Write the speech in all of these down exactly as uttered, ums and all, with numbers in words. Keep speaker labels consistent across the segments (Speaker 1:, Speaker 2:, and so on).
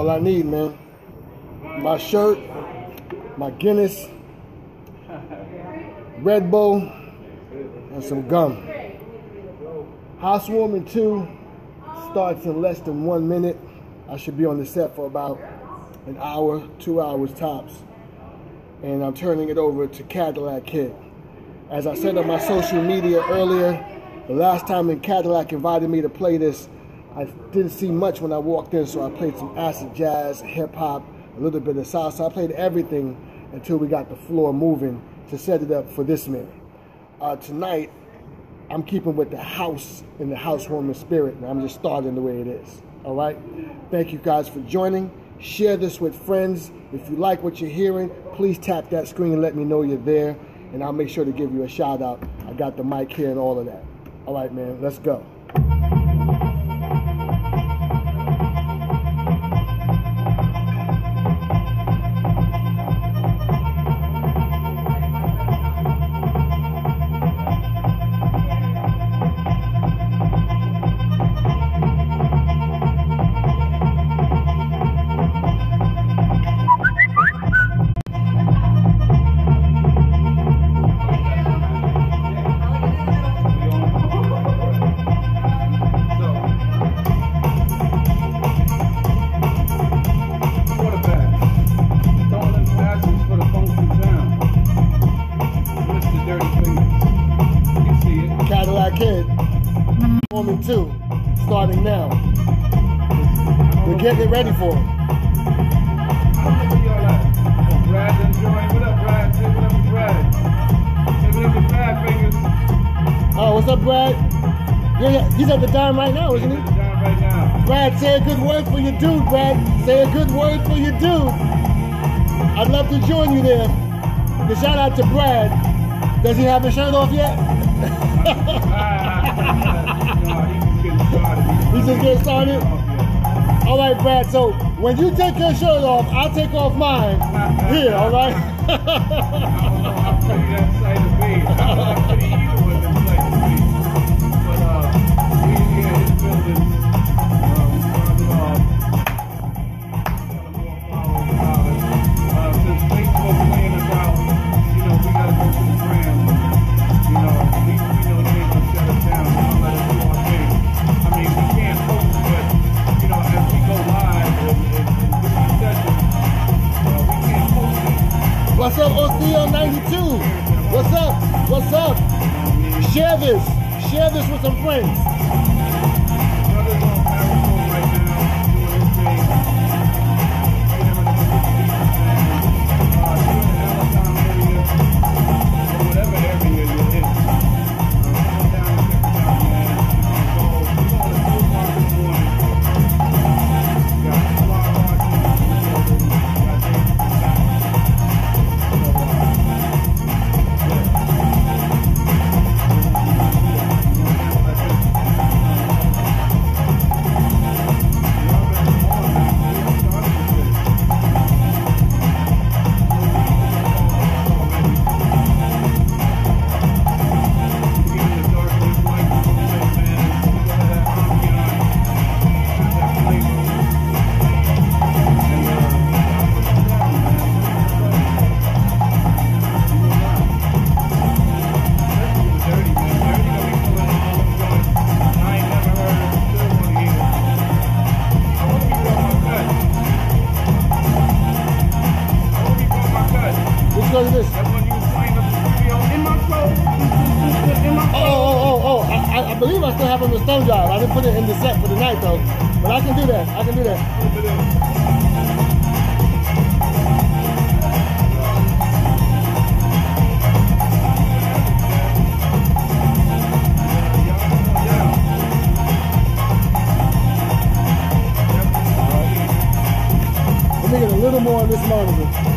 Speaker 1: all I need, man. My shirt, my Guinness, Red Bull, and some gum. Housewarming two starts in less than one minute. I should be on the set for about an hour, two hours tops. And I'm turning it over to Cadillac Kid. As I said on my social media earlier, the last time when Cadillac invited me to play this, I didn't see much when I walked in, so I played some acid jazz, hip hop, a little bit of salsa. I played everything until we got the floor moving to set it up for this man. Uh, tonight, I'm keeping with the house and the housewarming spirit, and I'm just starting the way it is. All right? Thank you guys for joining. Share this with friends. If you like what you're hearing, please tap that screen and let me know you're there, and I'll make sure to give you a shout out. I got the mic here and all of that. All right, man, let's go. Housewarming two, starting now. We're getting it ready for him.
Speaker 2: Brad enjoying. What up, Brad? Say what up to Brad. Say what up to Brad fingers.
Speaker 1: Oh, what's up, Brad? Yeah, he's at the dime right now, isn't he?
Speaker 2: He's at the dime right now.
Speaker 1: Brad, say a good word for your dude, Brad. Say a good word for your dude. I'd love to join you there. The shout out to Brad. Does he have his shirt off yet? He's just getting started. All right, Brad. So when you take your shirt off, I'll take off mine. Here, all right?
Speaker 2: I don't know how pretty that sight to be. I don't know how pretty either one of them sight to be. But uh, we here in this building, uh, we started off selling more flowers about it. Uh, since Facebook playing us out, you know, we gotta go to the gram. You know, at least we know they ain't gonna shut us down. They're gonna let us do our thing. I mean, we can't post, but you know, as we go live and, and, and do these sessions, uh, we can't post it.
Speaker 1: What's up, O C L ninety-two? What's up? What's up? Share this. Share this with some friends.
Speaker 2: Brother's on Periscope right now, doing his thing. Right now in the Pacific Beach, uh, doing the Allentown area, or whatever area you're in. Uh, come on down and check us out, man. We're gonna go. We're going to Full Park this morning. We got Fly Hard in the building. We got David Scott. So, uh,
Speaker 1: What is this?
Speaker 2: That one you was playing up the studio in my soul. In my
Speaker 1: Oh, oh, oh, oh. I, I believe I still have it on the thumb drive. I didn't put it in the set for the night, though. But I can do that. I can do that. Let me get a little more on this monitor.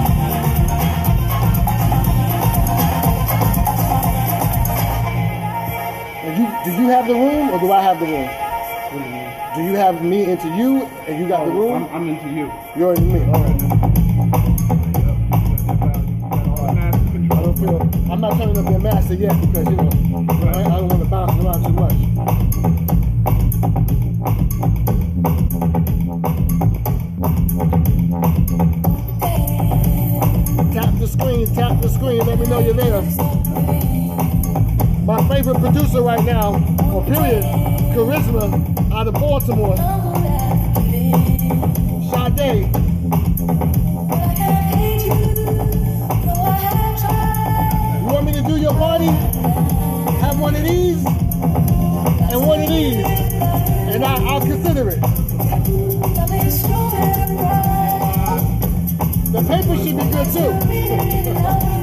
Speaker 1: You, do you have the room, or do I have the room? Do you have me into you, and you got
Speaker 2: oh,
Speaker 1: the room?
Speaker 2: I'm, I'm into you.
Speaker 1: You're into me. All right. I don't feel. I'm not turning up your master yet because you know right. I, I don't want to bounce around too much. Just tap the screen and let me know you're there. My favorite producer right now, or period, Charisma, out of Baltimore. Sade. You want me to do your party? Have one of these and one of these, and I, I'll consider it. The paper should be good too.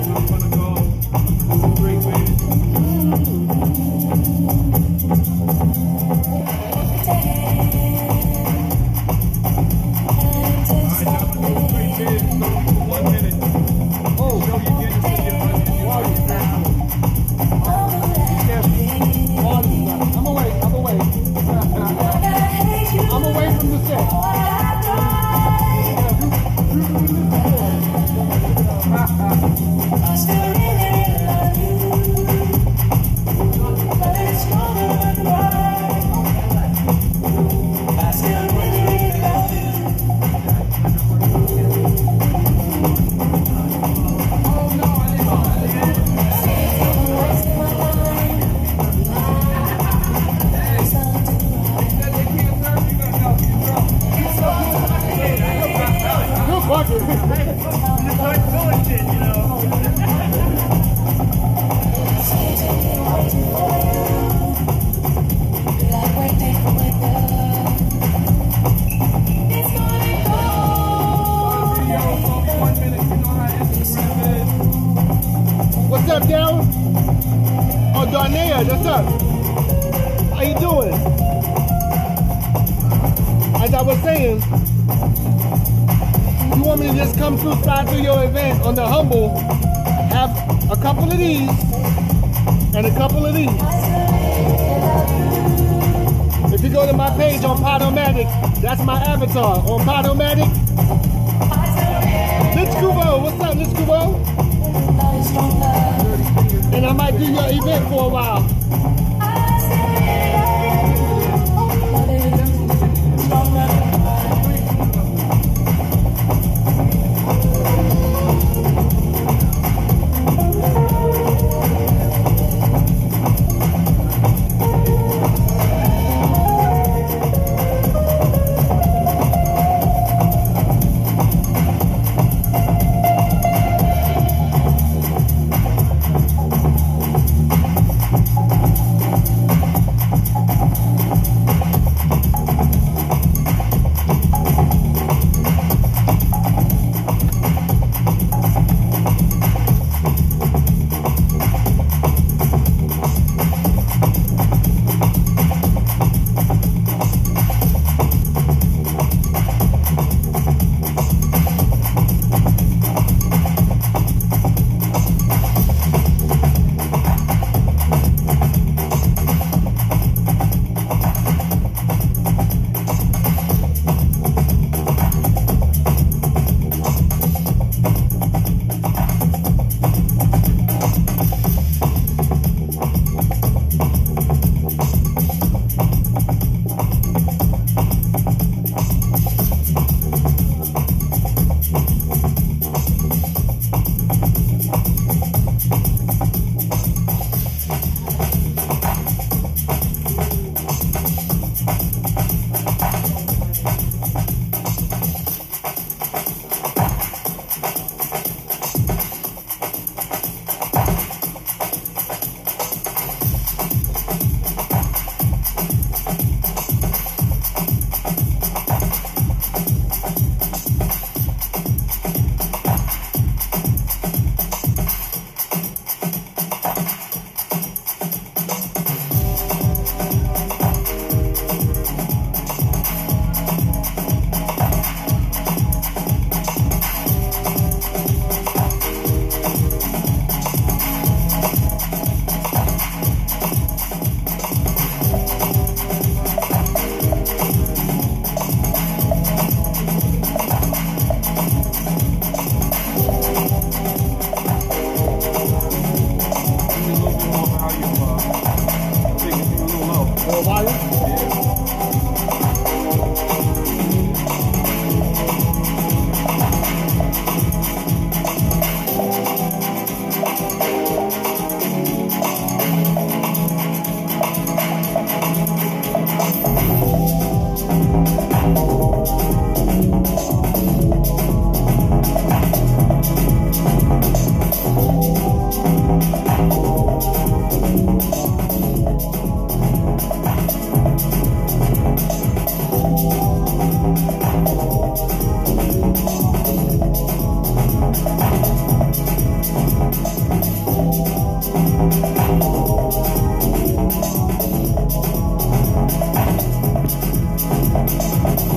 Speaker 1: What's up, Darryl? Oh, Darnea, what's up? How you doing? As I was saying, you want me to just come through, slide through your event on the Humble, have a couple of these, and a couple of these. If you go to my page on Podomatic, that's my avatar on Podomatic. Litch Kubo, what's up, Litch Kubo? And I might do your event for a while.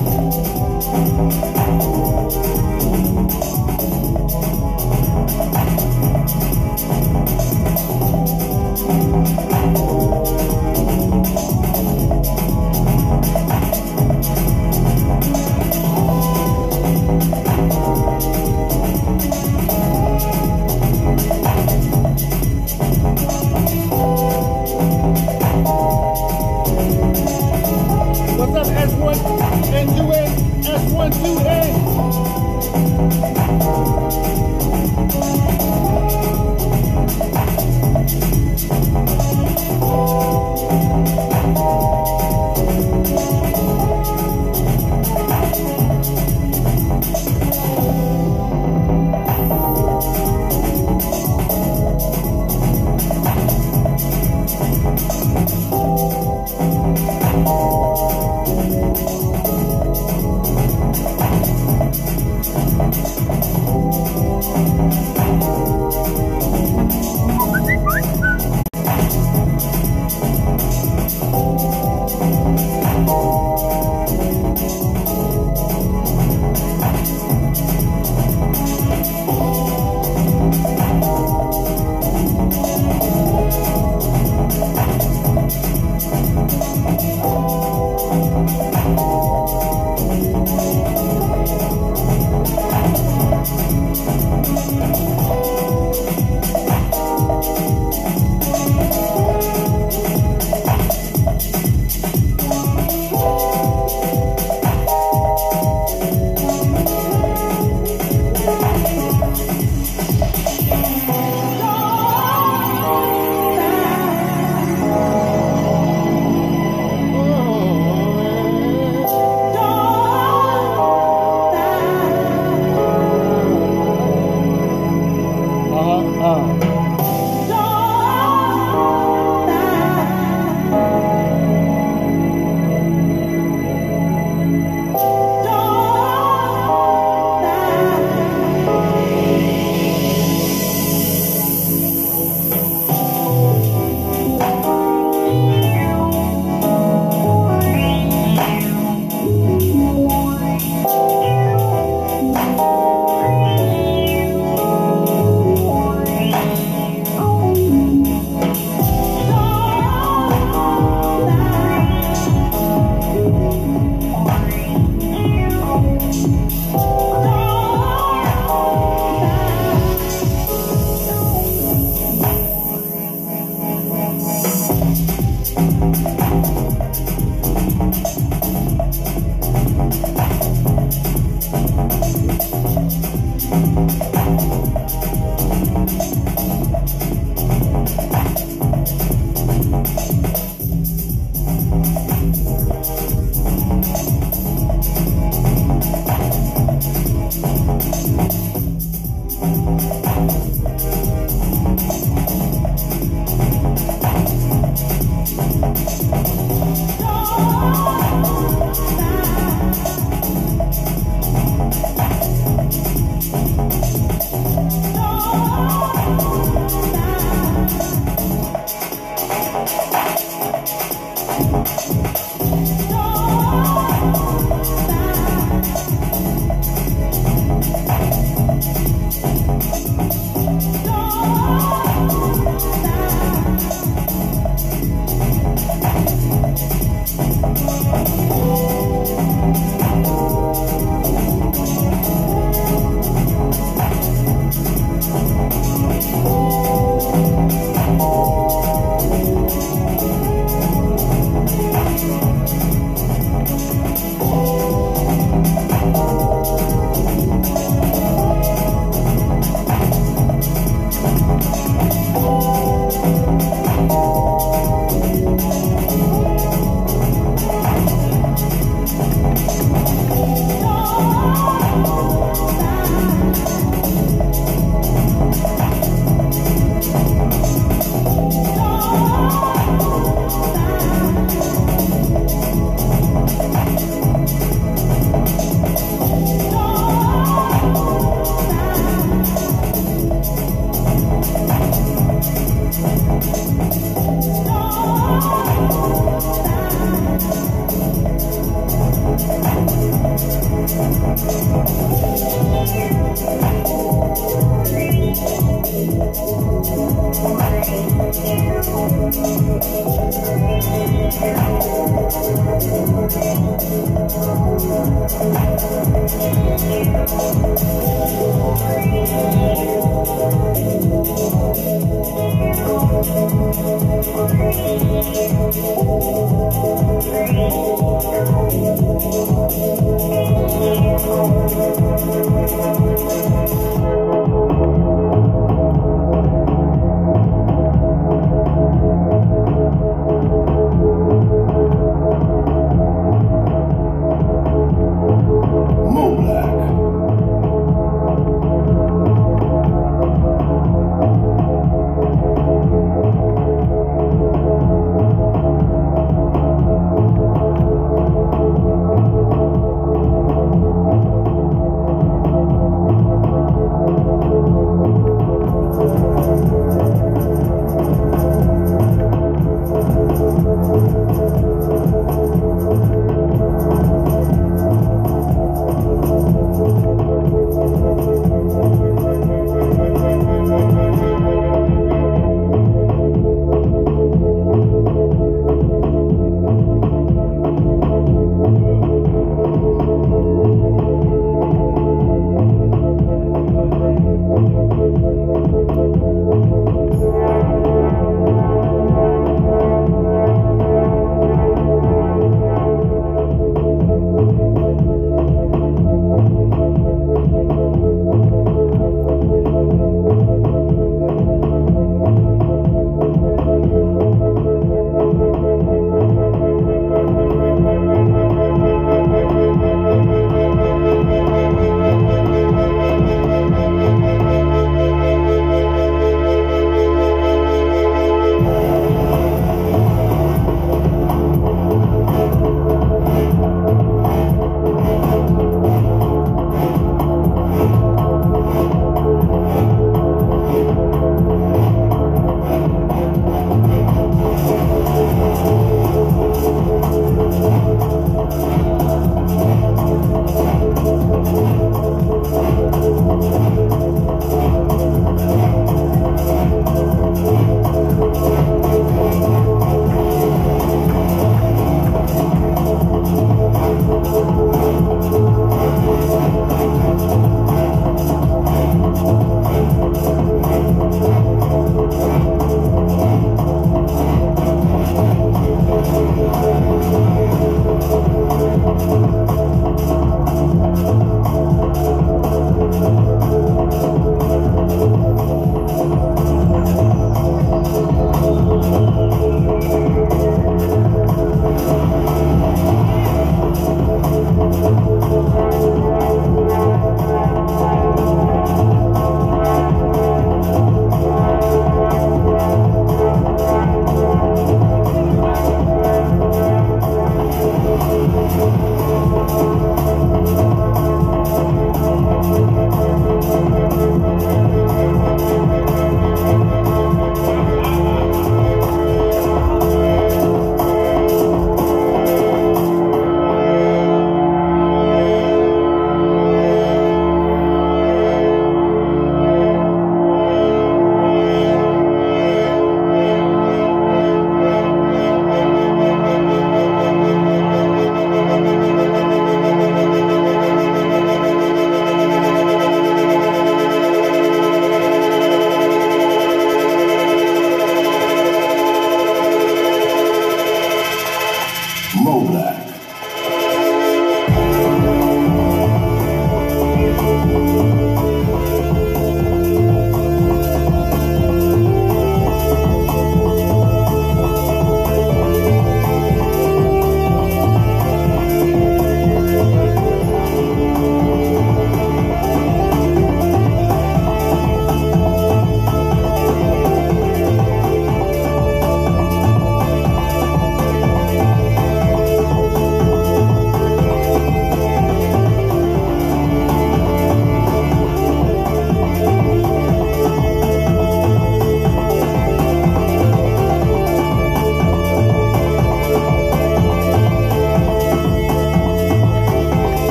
Speaker 1: What's up, S one and two A? S one two A.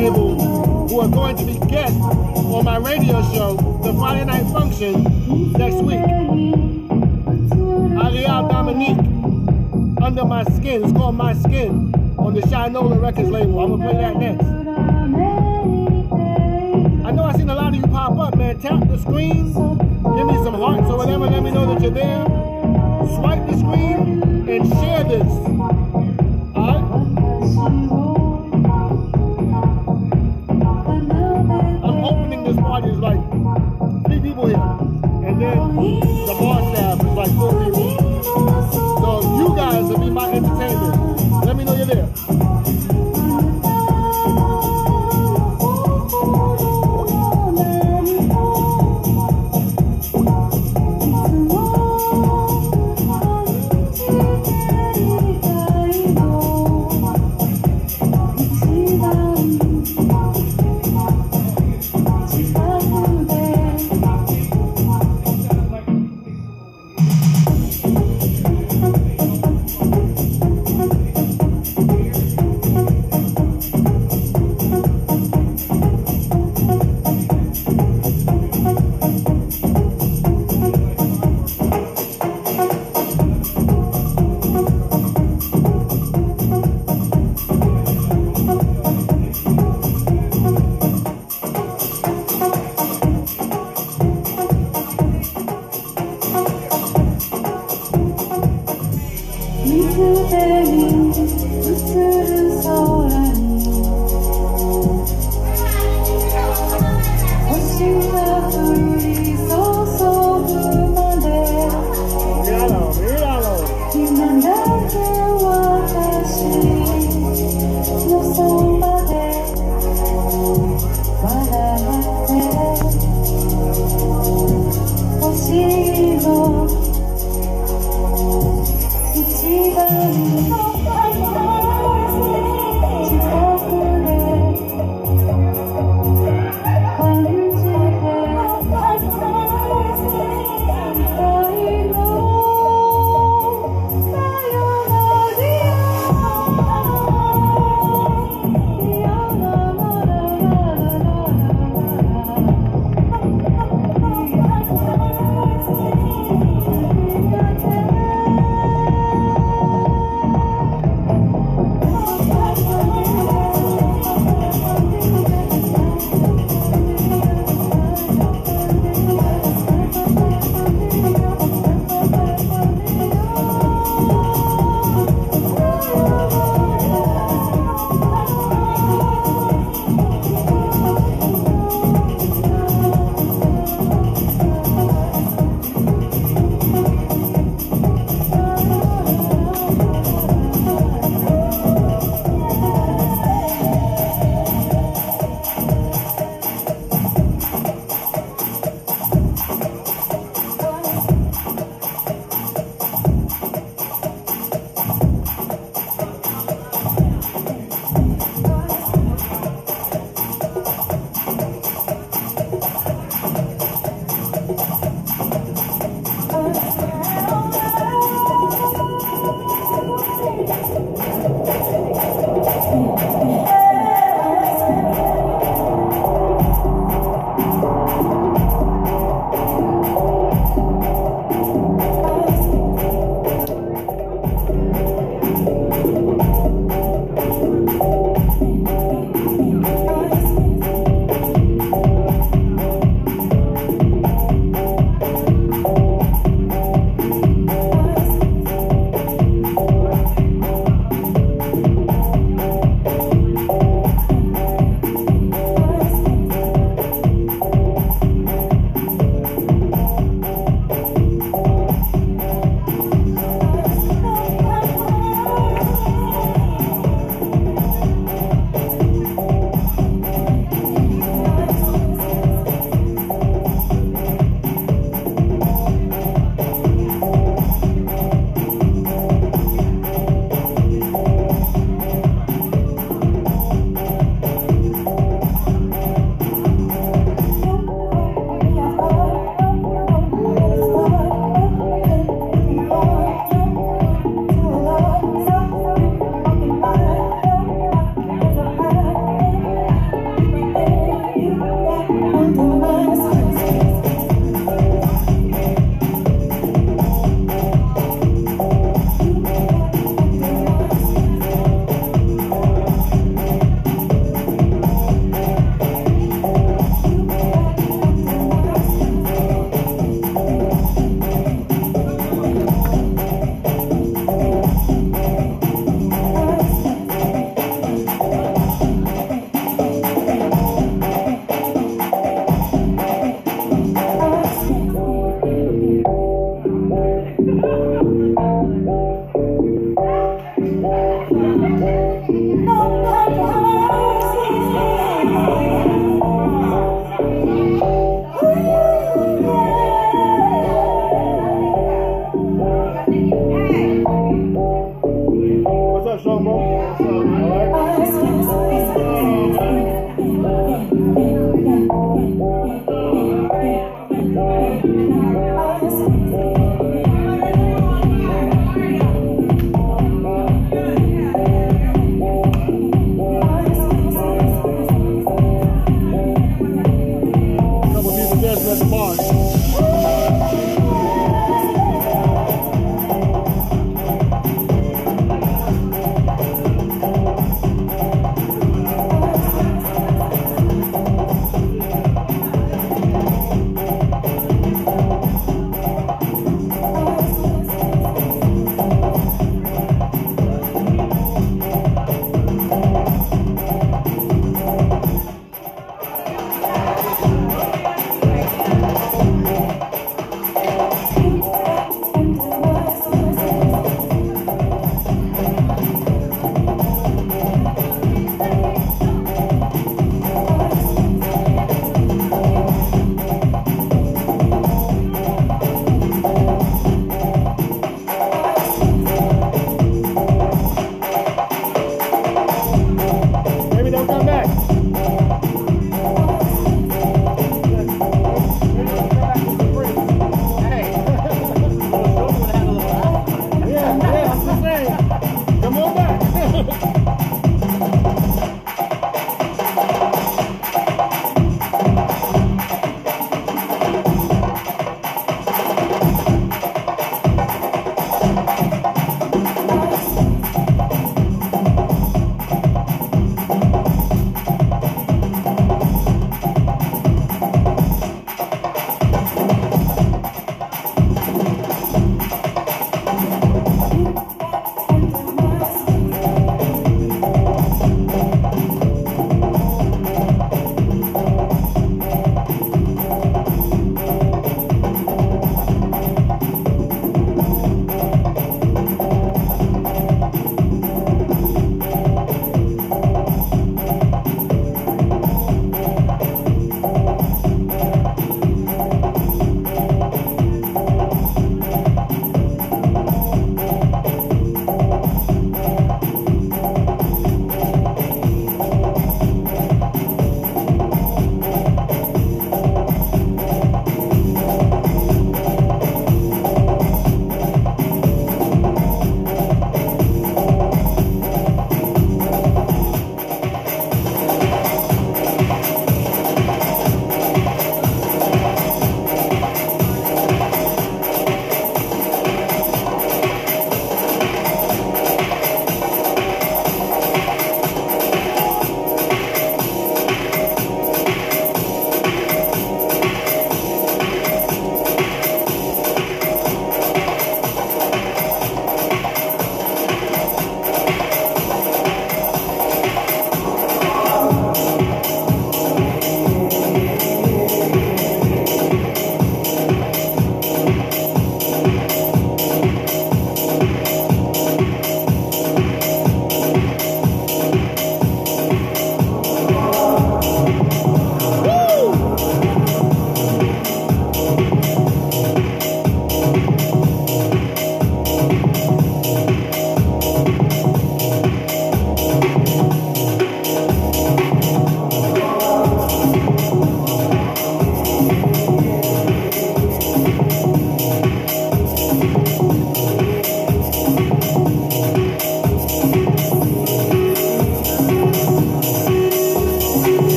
Speaker 1: label who are going to be guests on my radio show, The Friday Night Function, next week. Ariel Dominique, Under My Skin. It's called My Skin on the Shinola Records label. I'm gonna play that next. I know I seen a lot of you pop up, man. Tap the screen, give me some hearts or whatever, let me know that you're there. Swipe the screen and share this. Alright? I'm opening this party, there's like three people here. And then the bar staff is like four people. So you guys will be my entertainment. Let me know you're there.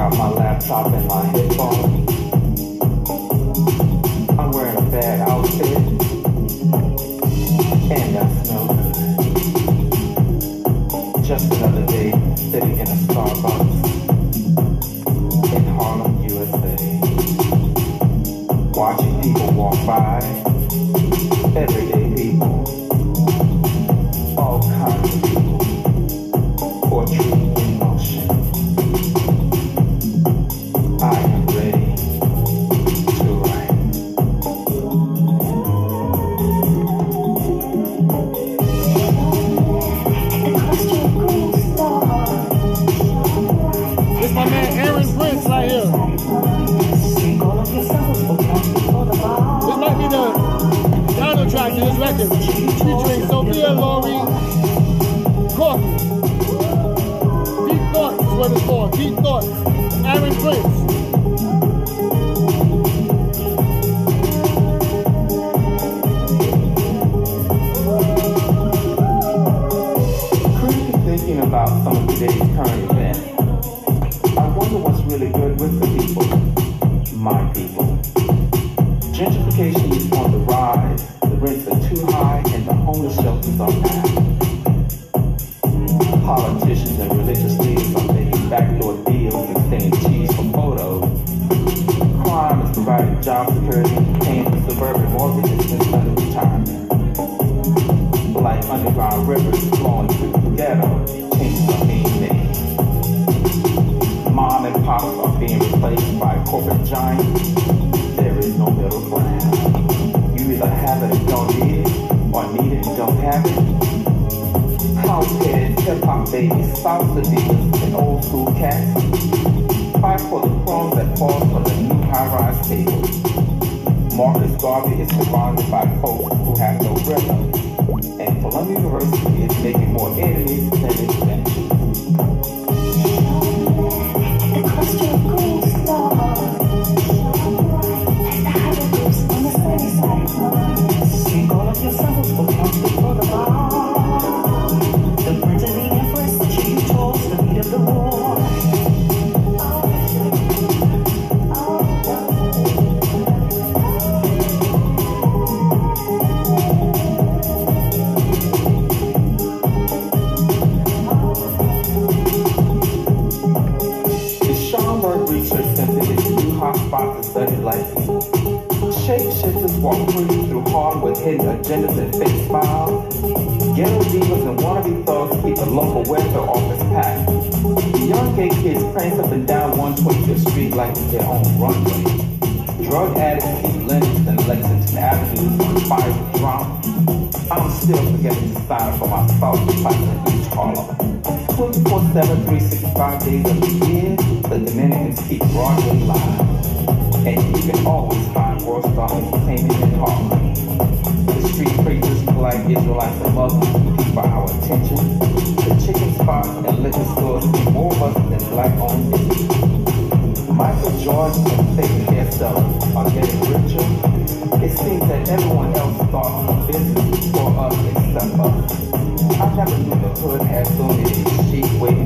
Speaker 3: got my laptop and my headphones. I'm wearing a bad outfit, and I smell good. Just another day sitting in a Starbucks in Harlem, U S A. Watching people walk by, everyday people, all kinds of people, poetry in motion. I am ready to write.
Speaker 1: This my man Aaron Prince right here. This might be the title track to this record, featuring Sophia Loren Coffee. Deep Thoughts is what it's called. Deep Thoughts. Aaron Prince.
Speaker 3: Currently thinking about some of today's current events, I wonder what's really good with the people, my people. Gentrification is on the rise, the rents are too high, and the homeless shelters are packed. Politicians and religious leaders are making backdoor deals and selling cheese for photos. Crime is providing job security and paying for suburban mortgages instead of retirement. Like underground rivers flowing through the ghetto, changes are being made. Mom and pop are being replaced by corporate giants. There is no middle class. You either have it and don't need it, or need it and don't have it. House heads, hip-hop babies, salsa divas, and old school cats fight for the crumbs that fall from the new high-rise table. Marcus Garvey is surrounded by folks who have no rhythm, and Columbia University is making more enemies than its benches.
Speaker 4: The cluster of green stars, like the hieroglyphs on the sunny side. Sing all of your songs for country for the bar. The prince and the empress, she chose the beat of the war.
Speaker 3: Spots to study life. Shapeshifters walk free through Harlem with hidden agendas and fake smiles. Ghetto divas and wannabe thugs keep the local welfare office packed. The young gay kids prance up and down one twenty-fifth Street like it's their own runway. Drug addicts keep Lennox and Lexington Avenues on fire with drama. I'm still forgetting to sign up for my spouse fight in East Harlem. twenty-four seven, three hundred sixty-five days of the year, the Dominicans keep Broadway live. And you can always find World Star Entertainment in Harlem. The street preachers, black Israelites, and Muslims compete for our attention. The chicken spots and liquor stores keep more of us than black-owned businesses. Michael Jordan and fake hair sellers are getting richer. It seems that everyone else starts a business for us except us. I never knew the hood had so many cheap ways